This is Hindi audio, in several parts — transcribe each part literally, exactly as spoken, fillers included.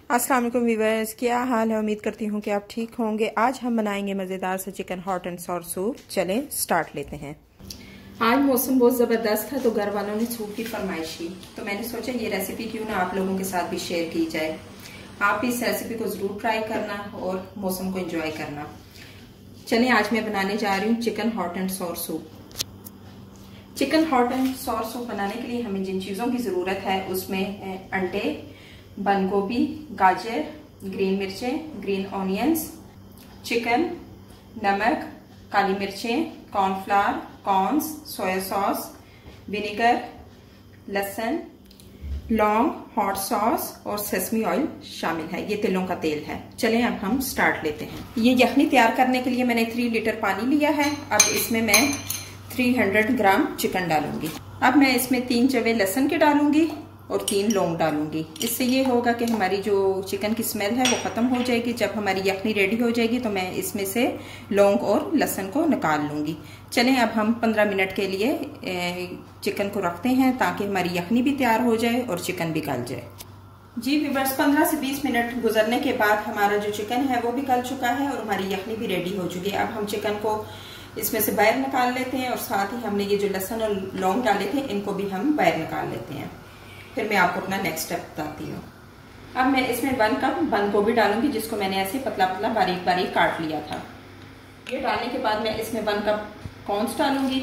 अस्सलाम वालेकुम व्यूअर्स, क्या हाल है। उम्मीद करती हूँ कि आप ठीक होंगे। आज हम बनाएंगे मज़ेदार से chicken hot and sour soup. चलें स्टार्ट लेते हैं। आज मौसम बहुत ज़बरदस्त था तो घर वालों ने सूप की फरमाइश की, तो मैंने सोचा ये रेसिपी क्यों ना आप लोगों के साथ भी शेयर की जाए। आप इस रेसिपी को ज़रूर ट्राई करना और मौसम को एंजॉय करना। चलें आज मैं बनाने जा रही हूँ chicken hot and sour soup. Chicken hot and sour soup बनाने के लिए हमें जिन चीज़ों की ज़रूरत है उसमें अंडे, बंद गोभी, गाजर, ग्रीन मिर्चें, ग्रीन ऑनियंस, चिकन, नमक, काली मिर्चें, cornflour, corns, soya sauce, vinegar, लहसुन, लौंग, हॉट सॉस और सेसमी ऑयल शामिल है। ये तिलों का तेल है। चलें अब हम स्टार्ट लेते हैं। ये यखनी तैयार करने के लिए मैंने थ्री लीटर पानी लिया है। अब इसमें मैं तीन सौ ग्राम चिकन डालूंगी। अब मैं इसमें तीन चवे लहसुन के डालूंगी और तीन लौंग डालूंगी। इससे ये होगा कि हमारी जो चिकन की स्मेल है वो खत्म हो जाएगी। जब हमारी यखनी रेडी हो जाएगी तो मैं इसमें से लौंग और लहसुन को निकाल लूंगी। चलें अब हम पंद्रह मिनट के लिए चिकन को रखते हैं ताकि हमारी यखनी भी तैयार हो जाए और चिकन भी गल जाए। जी व्यूअर्स, पंद्रह से बीस मिनट गुजरने के बाद हमारा जो चिकन है वो भी गल चुका है और हमारी यखनी भी रेडी हो चुकी है। अब हम चिकन को इसमें से बाहर निकाल लेते हैं और साथ ही हमने ये जो लहसुन और लौंग डाले थे इनको भी हम बाहर निकाल लेते हैं। फिर मैं आपको अपना नेक्स्ट स्टेप बताती हूँ। अब मैं इसमें वन कप बंद गोभी डालूंगी जिसको मैंने ऐसे पतला पतला बारीक बारीक काट लिया था। ये डालने के बाद मैं इसमें वन कप कॉर्न्स डालूंगी।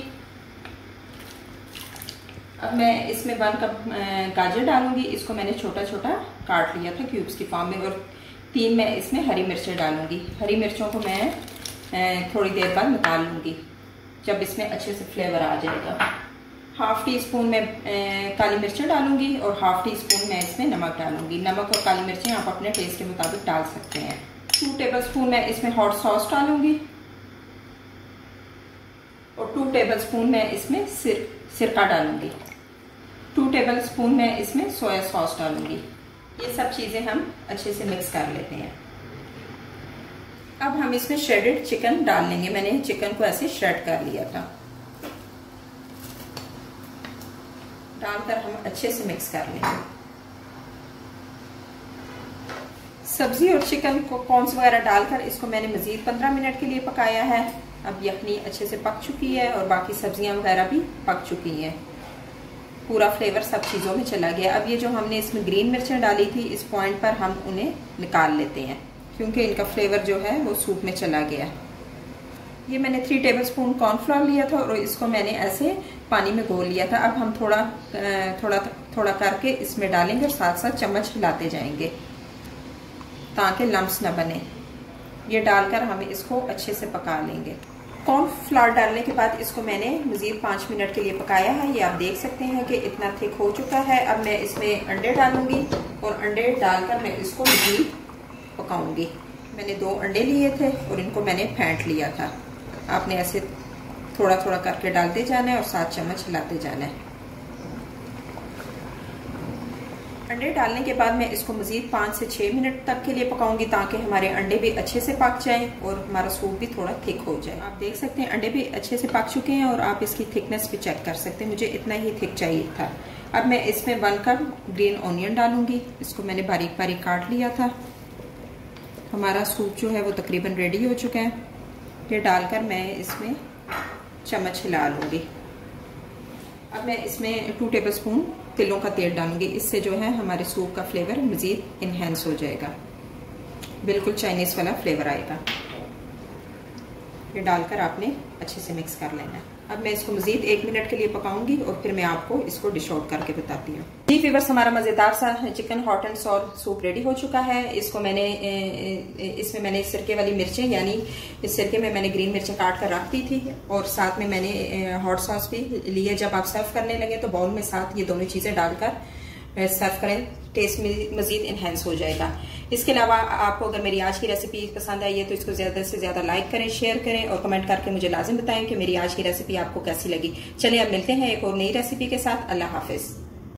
अब मैं इसमें वन कप गाजर डालूंगी। इसको मैंने छोटा छोटा काट लिया था क्यूब्स की फॉर्म में। और तीन मैं इसमें हरी मिर्चें डालूंगी। हरी मिर्चों को मैं थोड़ी देर बाद निकाल लूंगी जब इसमें अच्छे से फ्लेवर आ जाएगा। हाफ टी स्पून में काली मिर्चें डालूंगी और हाफ टी स्पून मैं इसमें नमक डालूंगी। नमक और काली मिर्चें आप अपने टेस्ट के मुताबिक डाल सकते हैं। टू टेबल स्पून मैं इसमें हॉट सॉस डालूंगी और टू टेबल स्पून मैं इसमें सिर सिरका डालूंगी। टू टेबल स्पून मैं इसमें सोया सॉस डालूंगी। ये सब चीज़ें हम अच्छे से मिक्स कर लेते हैं। अब हम इसमें श्रेडेड चिकन डाल लेंगे। मैंने चिकन को ऐसे श्रेड कर लिया था। डालकर हम अच्छे से मिक्स कर लेंगे। सब्जी और चिकन को कॉर्न्स वगैरह डालकर इसको मैंने मजीद पंद्रह मिनट के लिए पकाया है। अब यखनी अच्छे से पक चुकी है और बाकी सब्जियां वगैरह भी पक चुकी हैं। पूरा फ्लेवर सब चीज़ों में चला गया। अब ये जो हमने इसमें ग्रीन मिर्चें डाली थी इस पॉइंट पर हम उन्हें निकाल लेते हैं क्योंकि इनका फ्लेवर जो है वो सूप में चला गया। ये मैंने थ्री टेबल स्पून कॉर्नफ्लावर लिया था और इसको मैंने ऐसे पानी में घोल लिया था। अब हम थोड़ा थोड़ा थोड़ा करके इसमें डालेंगे और साथ साथ चम्मच हिलाते जाएंगे ताकि लम्स न बने। ये डालकर हम इसको अच्छे से पका लेंगे। कॉर्नफ्लावर डालने के बाद इसको मैंने मजीद पाँच मिनट के लिए पकाया है। ये आप देख सकते हैं कि इतना थिक हो चुका है। अब मैं इसमें अंडे डालूंगी और अंडे डालकर मैं इसको मजीद पकाऊंगी। मैंने दो अंडे लिए थे और इनको मैंने फेंट लिया था। आपने ऐसे थोड़ा थोड़ा करके डालते जाना है और सात चम्मच हिलाते जाना है। अंडे डालने के बाद मैं इसको मजीद पाँच से छः मिनट तक के लिए पकाऊंगी ताकि हमारे अंडे भी अच्छे से पक जाएं और हमारा सूप भी थोड़ा थिक हो जाए। आप देख सकते हैं अंडे भी अच्छे से पक चुके हैं और आप इसकी थिकनेस भी चेक कर सकते हैं। मुझे इतना ही थिक चाहिए था। अब मैं इसमें वन कप ग्रीन ऑनियन डालूंगी। इसको मैंने बारीक बारीक काट लिया था। हमारा सूप जो है वो तकरीबन रेडी हो चुका है। ये डालकर मैं इसमें चम्मच हिला लूँगी। अब मैं इसमें टू टेबल स्पून तिलों का तेल डालूंगी। इससे जो है हमारे सूप का फ्लेवर मज़ीद इन्हेंस हो जाएगा। बिल्कुल चाइनीज़ वाला फ्लेवर आएगा। ये डालकर आपने अच्छे से मिक्स कर लेना है। अब मैं इसको मजीद एक मिनट के लिए पकाऊंगी और फिर मैं आपको इसको डिश आउट करके बताती हूँ। जी व्यूअर्स, हमारा मज़ेदार सा chicken hot and sour soup ready हो चुका है। इसको मैंने इसमें मैंने सिरके वाली मिर्चें यानी इस सिरके में मैंने ग्रीन मिर्चें काट कर रख दी थी और साथ में मैंने हॉट सॉस भी लिए। जब आप सर्व करने लगे तो बाउल में साथ ये दोनों चीज़ें डालकर सर्व करें, टेस्ट में मजीद इन्हेंस हो जाएगा। इसके अलावा आपको अगर मेरी आज की रेसिपी पसंद आई है तो इसको ज़्यादा से ज़्यादा लाइक करें, शेयर करें और कमेंट करके मुझे लाजिम बताएं कि मेरी आज की रेसिपी आपको कैसी लगी। चलिए अब मिलते हैं एक और नई रेसिपी के साथ। अल्लाह हाफिज़।